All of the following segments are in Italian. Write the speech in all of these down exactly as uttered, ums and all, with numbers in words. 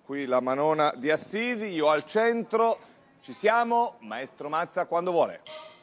qui la Manona di Assisi, io al centro. Ci siamo, maestro Mazza, quando vuole.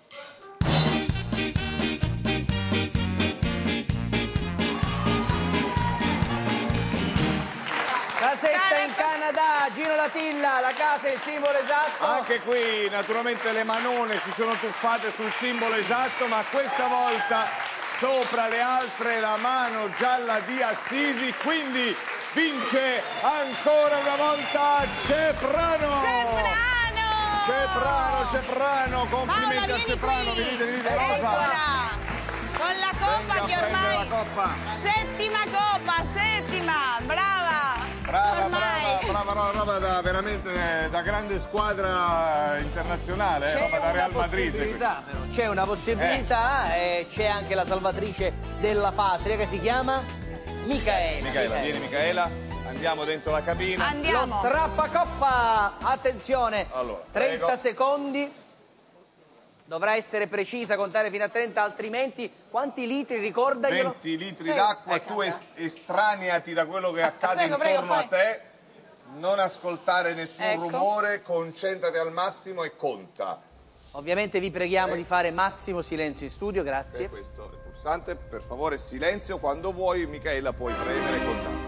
Casetta in Canada, Gino Latilla, la casa è il simbolo esatto. Anche qui naturalmente le manone si sono tuffate sul simbolo esatto, ma questa volta sopra le altre la mano gialla di Assisi, quindi vince ancora una volta Ceprano! Ceprano! Ceprano, Ceprano, complimenti Paola, a Ceprano, qui. venite, venite, Rosa! Eccola. Con la coppa Venga che a prendere ormai... la coppa. Settima coppa, settima, brava! Brava, Ormai. brava, brava, roba da veramente da grande squadra internazionale, eh, roba da Real Madrid. Possibilità, però. C'è una possibilità e c'è anche la salvatrice della patria che si chiama Micaela. Micaela, vieni Micaela. Andiamo dentro la cabina. Andiamo. Lo strappacoppa, attenzione, Allora, trenta prego. secondi, dovrà essere precisa, contare fino a trenta, altrimenti quanti litri, ricordaglielo? venti litri Eh, d'acqua, ecco. tu est estraneati da quello che accade Prego, intorno prego, a fai. te, non ascoltare nessun Ecco. rumore, concentrati al massimo e conta. Ovviamente vi preghiamo Eh. di fare massimo silenzio in studio, E grazie. questo è il pulsante, per favore silenzio, quando vuoi Micaela puoi premere e contare.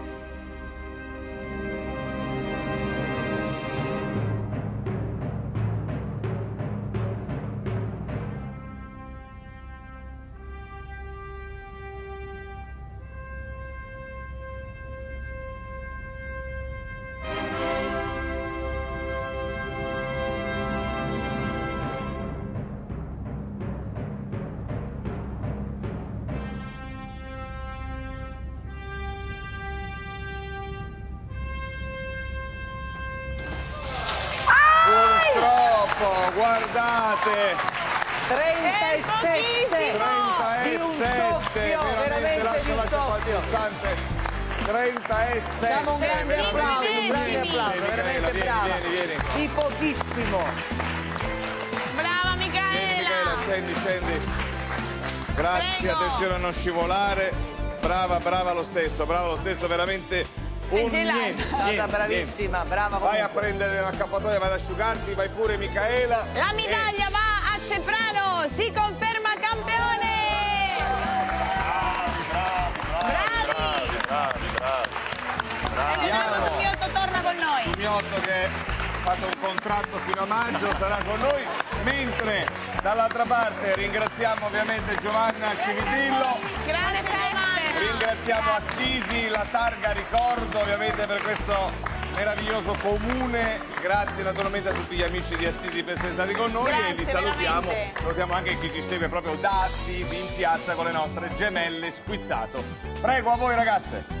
Purtroppo, guardate, trentasette di un trentasette, soffio, veramente lascia, di un lascia qua il soffio. pulsante. trentasette. Siamo un grande veramente applauso, un grande incredibile. applauso, Micaela, veramente vieni, brava. vieni, vieni. Di pochissimo. Brava Vieni Micaela, Micaela! scendi, scendi. Grazie, Prego. attenzione a non scivolare. Brava, brava lo stesso, brava lo stesso, veramente un te la- niente, È stata niente, bravissima, niente. brava Vai a comunque. prendere l'accappatoia, vai ad asciugarti, vai pure Micaela. La medaglia va a Ceprano, si conferma campione! Bravi! Bravi, bravi. E Leonardo Cumiotto torna con noi. Cumiotto che ha fatto un contratto fino a maggio sarà con noi, mentre dall'altra parte ringraziamo ovviamente Giovanna Cividillo, Grande feste! ringraziamo Assisi, la targa ricordo ovviamente per questo meraviglioso comune, grazie naturalmente a tutti gli amici di Assisi per essere stati con noi Grazie, e vi salutiamo, veramente. salutiamo anche chi ci segue proprio da Assisi in piazza con le nostre gemelle Squizzato. Prego a voi ragazze.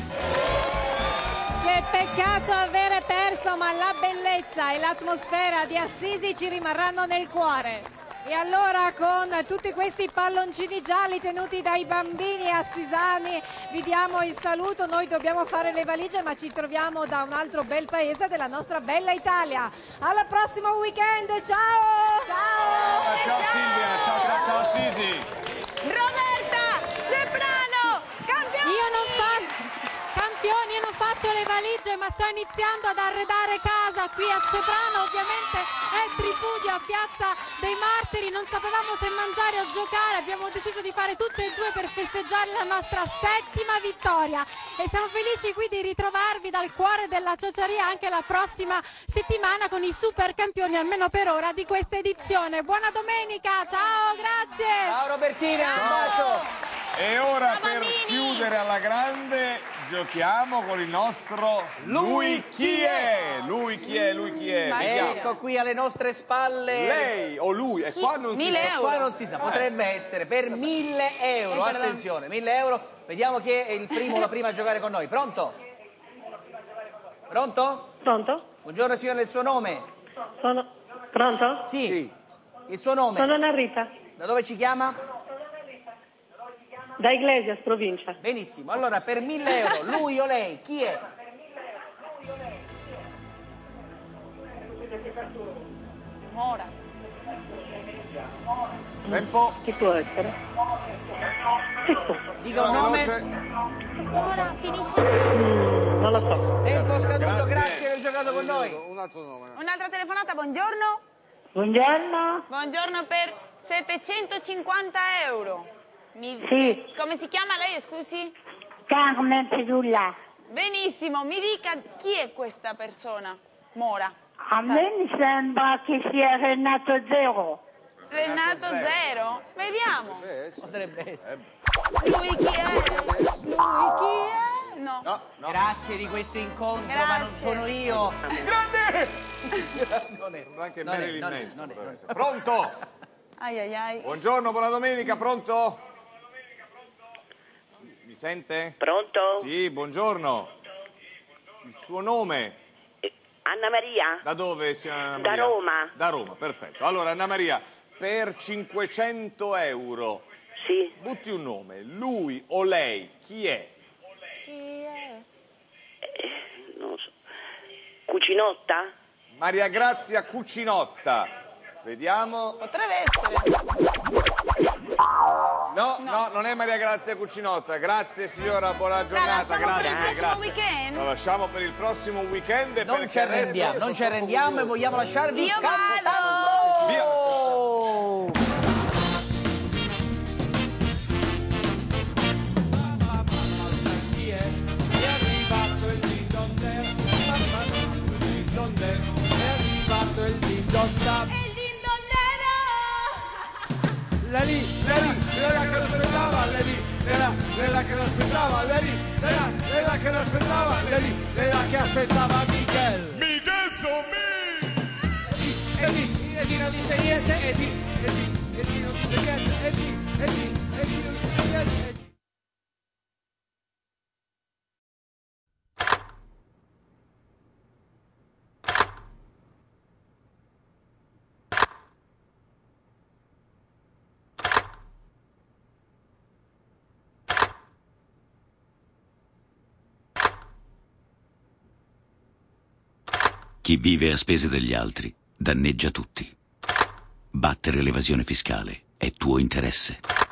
Che peccato avere perso, ma la bellezza e l'atmosfera di Assisi ci rimarranno nel cuore. E allora con tutti questi palloncini gialli tenuti dai bambini assisani vi diamo il saluto, noi dobbiamo fare le valigie ma ci troviamo da un altro bel paese della nostra bella Italia. Al prossimo weekend, ciao! Ciao, ciao Silvia, ciao ciao ciao Assisi. Roberta Ceprano, campione! Io non faccio campioni, io non faccio le valigie, ma sto iniziando ad arredare casa qui a Ceprano. Ovviamente è il tripudio a Piazza dei Martiri, non sapevamo se mangiare o giocare, abbiamo deciso di fare tutte e due per festeggiare la nostra settima vittoria e siamo felici qui di ritrovarvi dal cuore della ciociaria anche la prossima settimana con i super campioni, almeno per ora, di questa edizione. Buona domenica, ciao, grazie! Ciao Robertina, un bacio! E ora Ciao, per bambini. chiudere alla grande giochiamo con il nostro Lui chi è? Lui chi è? Lui chi è? Vediamo. Ecco qui alle nostre spalle. Lei o lui? E qua non si Mille sa. euro. Qua non si sa, potrebbe essere per mille euro, attenzione, mille euro. Vediamo chi è il primo o la prima a giocare con noi. Pronto? Pronto? Pronto? Buongiorno signora, il suo nome? Sono... Pronto? Sì. Sì. Il suo nome? Sono Anna Rita, Da dove ci chiama? da Iglesias, provincia. Benissimo, allora per mille euro, lui o lei, chi è? Mora. Tempo. Chi può essere? Dica un nome. Veloce. Ora finisce. Mm, non lo so. Tempo scaduto, Grazie. grazie giocato con noi. Un altro nome. Un'altra telefonata, buongiorno. Buongiorno. Buongiorno per settecentocinquanta euro. Mi- Sì. Come si chiama lei, scusi? Carmen Pedulla. Benissimo, mi dica chi è questa persona, Mora. A me mi sembra che sia Renato Zero. Renato Zero. Zero. Vediamo. Potrebbe essere. Lui chi è? Lui chi è? No. No, no. Grazie di questo incontro, ma non Grazie. sono io. Grande! Non è. Sembra anche Non è, Marilyn non è, Manson, non è, potrebbe non è. essere. Pronto? Ai ai ai. Buongiorno, buona domenica, pronto? Mi sente? Pronto? Sì, buongiorno. Il suo nome? Anna Maria? Da dove, signora Anna Da Maria? Roma. Da Roma, perfetto. Allora, Anna Maria, per cinquecento euro, Sì. butti un nome, lui o lei, chi è? Chi è? Non lo so. Cucinotta? Maria Grazia Cucinotta. Vediamo. Potrebbe essere. No, no, non è Maria Grazia Cucinotta. Grazie signora, buona giornata. lasciamo per il Grazie, prossimo grazie. weekend? Lo lasciamo per il prossimo weekend. Non perché ci arrendiamo, adesso non ci sono arrendiamo e curioso. vogliamo lasciarvi Io cantando. Via. È arrivato il din don del, mamma mia, il din don del, è arrivato il din don da. E il dindonnero! La lì, la lì, quella che lo aspettava, la lì, quella, quella che lo aspettava, la lì, quella, quella che lo aspettava, la lì, quella che aspettava Miguel. Miguel Sommi! E di, e di non dice niente, e di, e di, e di non dice niente, e di, e di, e di non dice niente, e di. Chi vive a spese degli altri danneggia tutti. Battere l'evasione fiscale è tuo interesse.